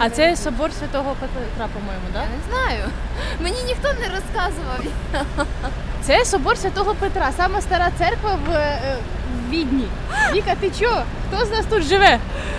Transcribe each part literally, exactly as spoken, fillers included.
А це собор Святого Петра, по-моєму, так? Я не знаю. Мені ніхто не розказував. Це собор Святого Петра, сама стара церква в, е, в Відні. Віка, ти чо? Хто з нас тут живе?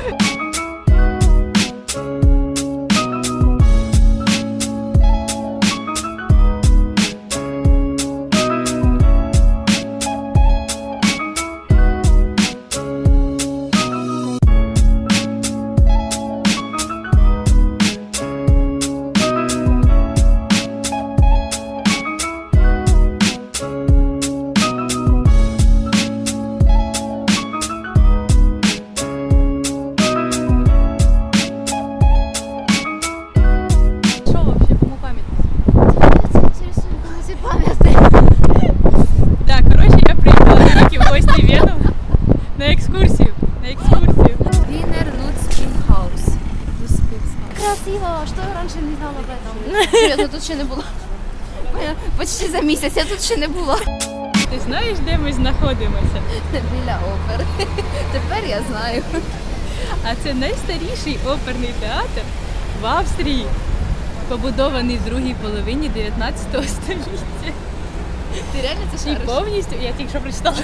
Красиво, что раньше не знала об этом. Серйозно, тут ще не було. Почти за місяць я тут ще не була. Ти знаєш, де ми знаходимося? Біля опери. Тепер я знаю. А це найстаріший оперний театр в Австрії, побудований в другій половині дев'ятнадцятого століття. Ти реально це шариш? І повністю, я тільки що прочитала.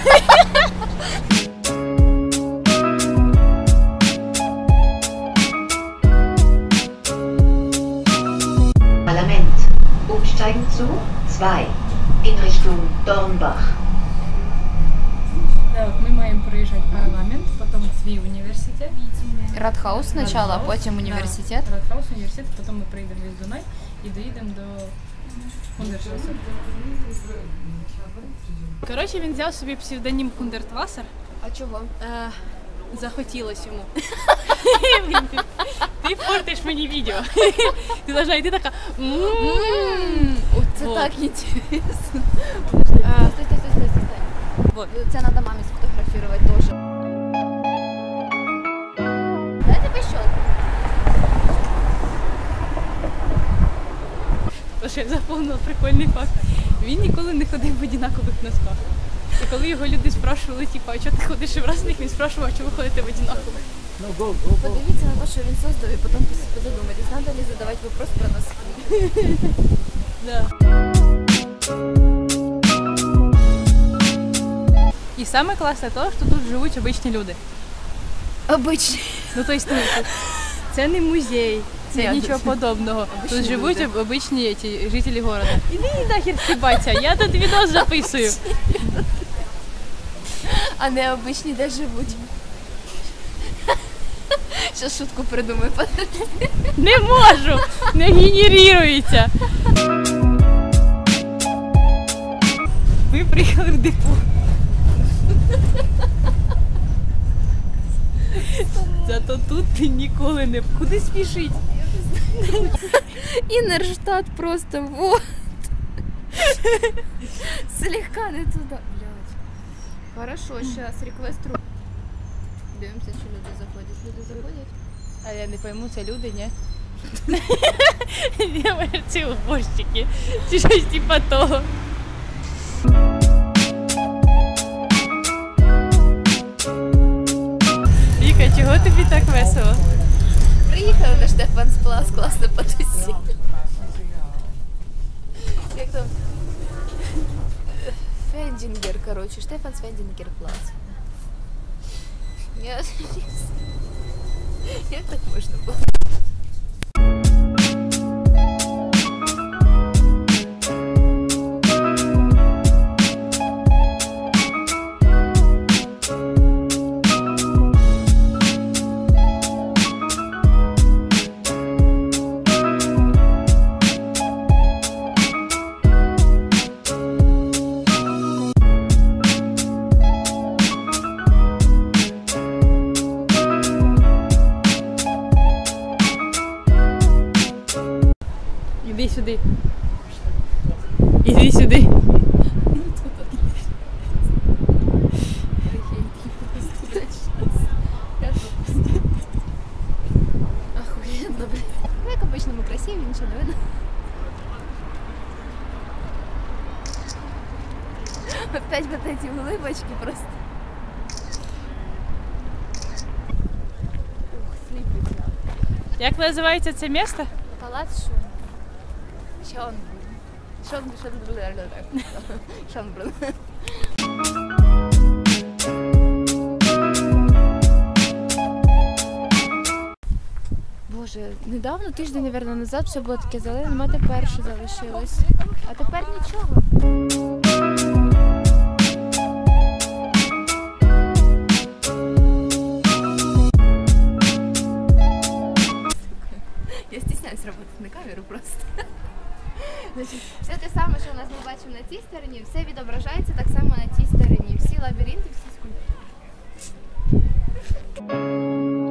Parlament. Umsteigen zu zwei in Richtung Dornbach. Так, ми маємо проїжджати парламент, потім свій університет. Радхаус спочатку, а потім університет. Да, Радхаус, університет, потім ми приїдемо в Дунай і доїдемо до Хундершвасер. Коротше, він взяв собі псевдонім Хундертвасер. А чого? Е, захотілось йому. Ти портиш мені відео. Ти должна йти така. Це Вот. так інтересно. А, Стой, стой, стой, стой, стой. Вот. Це треба мамі сфотографувати теж. Дай тебе щелку. Тож я запомнила прикольний факт. Він ніколи не ходив в однакових носках. І коли його люди спрашували, типу, а чого ти ходиш в разних, він спрашував, а чого ви ходите в однакових. Подивіться на те, що він создав, і потім задумайтесь, треба ли задавати вопрос про носки. Да. І саме класне те, що тут живуть обичні люди. Обичні. Ну, тобто, ну, це не музей, це Ні, нічого це- подобного. Обичні Тут живуть люди. об- обичні ті, жителі міста. Іди нахер стібаться, я тут відео записую. А не обичні, де живуть. Щас шутку придумаю. Не можу, не генерується. Ми приїхали в депо. Зато тут ти ніколи не... Куди спішить? Інерштадт просто, вот. Слегка не туди. Блядь. Хорошо, сейчас реквест ру. Дивимося, чи люди заходять. Люди заходять? А я не пойму, це люди, ні? Я бачу, ці уборщики. Чи щось типа того. Віка, чого тобі так весело? Приїхали на Штефансплац, класно потусили. Як там? Фендінгер, коротше, Штефанс Фендінгер плац. Я... Як так можна було? Іди сюди. Іди сюди. Охуенно, блин. Ну, як обично, ми красиві, нічого не видно. Опять вот эти улыбочки просто. Ух, сліпиться. Як називається це місто? Палац Шон. Шон. Шон. Шон. Шон. Боже, недавно, тиждень, мабуть, назад все було таке зелене, а тепер що залишилось. А тепер нічого. Я стісняюсь работать на камеру просто. Значить, все те саме, що у нас ми бачимо на цій стороні, все відображається так само на цій стороні. Всі лабіринти, всі скульптури.